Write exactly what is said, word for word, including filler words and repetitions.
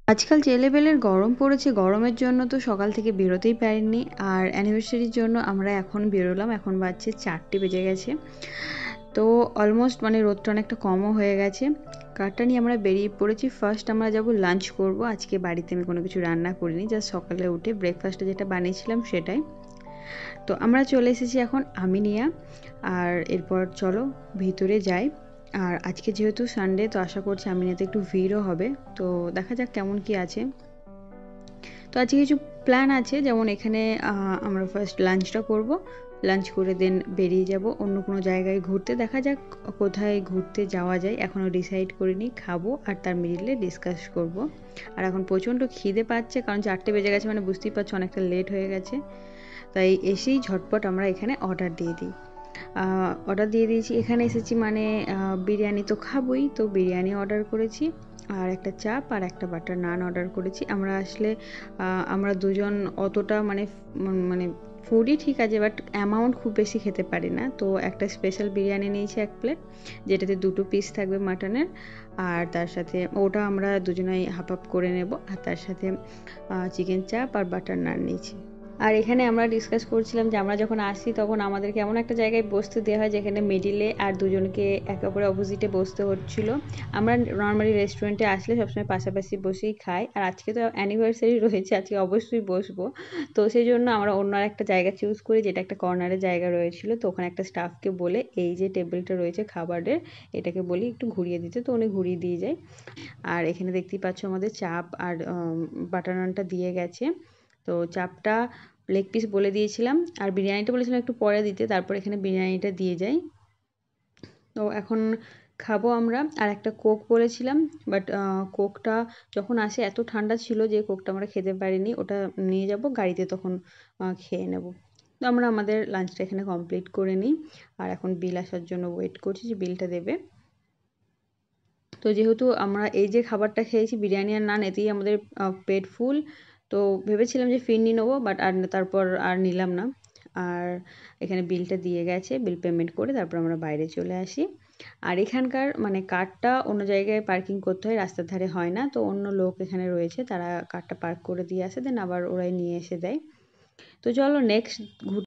আজকাল যে লেভেলের গরম পড়েছে, গরমের জন্য তো সকাল থেকে বেরোতেই পারিনি। আর অ্যানিভার্সারির জন্য আমরা এখন বেরোলাম, এখন বাজছে চারটে বেজে গেছে। তো অলমোস্ট মানে রোদটা অনেকটা কমও হয়ে গেছে। কারটা নিয়ে আমরা বেরিয়ে পড়েছি। ফার্স্ট আমরা যাব লাঞ্চ করব। আজকে বাড়িতে আমি কোনো কিছু রান্না করিনি, জাস্ট সকালে উঠে ব্রেকফাস্টে যেটা বানিয়েছিলাম সেটাই। তো আমরা চলে এসেছি এখন আমিনিয়া। আর এরপর চলো ভিতরে যাই। আর আজকে যেহেতু সানডে, তো আশা করছি আমিনিয়াতে একটু ভিড়ও হবে। তো দেখা যাক কেমন কি আছে। তো আজকে কিছু প্ল্যান আছে, যেমন এখানে আমরা ফার্স্ট লাঞ্চটা করব, লাঞ্চ করে দেন বেরিয়ে যাব অন্য কোনো জায়গায় ঘুরতে। দেখা যাক কোথায় ঘুরতে যাওয়া যায়, এখনও ডিসাইড করিনি। খাবো আর তার মিডিলে ডিসকাস করব। আর এখন প্রচণ্ড খিদে পাচ্ছে, কারণ চারটে বেজে গেছে, মানে বুঝতেই পারছো অনেকটা লেট হয়ে গেছে। তাই এসেই ঝটপট আমরা এখানে অর্ডার দিয়ে দিই। অর্ডার দিয়ে দিয়েছি, এখানে এসেছি মানে বিরিয়ানি তো খাবোই, তো বিরিয়ানি অর্ডার করেছি। আর একটা চাপ আর একটা বাটার নান অর্ডার করেছি। আমরা আসলে আমরা দুজন অতটা মানে মানে ফুডই ঠিক আছে, বাট অ্যামাউন্ট খুব বেশি খেতে পারি না। তো একটা স্পেশাল বিরিয়ানি নিয়েছি এক প্লেট, যেটাতে দুটো পিস থাকবে মাটনের। আর তার সাথে ওটা আমরা দুজনেই হাফ হাফ করে নেব। আর তার সাথে চিকেন চাপ আর বাটার নান নিয়েছি। আর এখানে আমরা ডিসকাস করছিলাম যে আমরা যখন আসি তখন আমাদেরকে এমন একটা জায়গায় বসতে দেওয়া হয় যেখানে মিডিলে আর দুজনকে একে অপরের অপোজিটে বসতে হচ্ছিলো। আমরা নর্মালি রেস্টুরেন্টে আসলে সবসময় পাশাপাশি বসেই খাই, আর আজকে তো অ্যানিভার্সারি রয়েছে, আজকে অবশ্যই বসবো। তো সেই জন্য আমরা অন্য একটা জায়গা চুজ করি, যেটা একটা কর্নারের জায়গা রয়েছিল। তো ওখানে একটা স্টাফকে বলে এই যে টেবিলটা রয়েছে খাবারের, এটাকে বলি একটু ঘুরিয়ে দিতে, তো উনি ঘুরিয়ে দিয়ে যায়। আর এখানে দেখতেই পাচ্ছ আমাদের চাপ আর বাটার নানটা দিয়ে গেছে। তো চাপটা লেগ পিস বলে দিয়েছিলাম, আর বিরিয়ানিটা বলেছিলাম একটু পরে দিতে, তারপর এখানে বিরিয়ানিটা দিয়ে যাই। তো এখন খাবো আমরা। আর একটা কোক বলেছিলাম, বাট কোকটা যখন আসে এত ঠান্ডা ছিল যে কোকটা আমরা খেতে পারিনি, ওটা নিয়ে যাব গাড়িতে, তখন খেয়ে নেব। তো আমরা আমাদের লাঞ্চটা এখানে কমপ্লিট করে নিই। আর এখন বিল আসার জন্য ওয়েট করছি যে বিলটা দেবে। তো যেহেতু আমরা এই যে খাবারটা খেয়েছি বিরিয়ানি আর নান, এতেই আমাদের পেট ফুল। তো ভেবেছিলাম যে ফিরনি নেবো, বাট আর তারপর আর নিলাম না। আর এখানে বিলটা দিয়ে গেছে, বিল পেমেন্ট করে তারপর আমরা বাইরে চলে আসি। আর এখানকার মানে কারটা অন্য জায়গায় পার্কিং করতে হয়, রাস্তার ধারে হয় না। তো অন্য লোক এখানে রয়েছে, তারা কারটা পার্ক করে দিয়ে আসে, দেন আবার ওরাই নিয়ে এসে দেয়। তো চলো নেক্সট ঘুর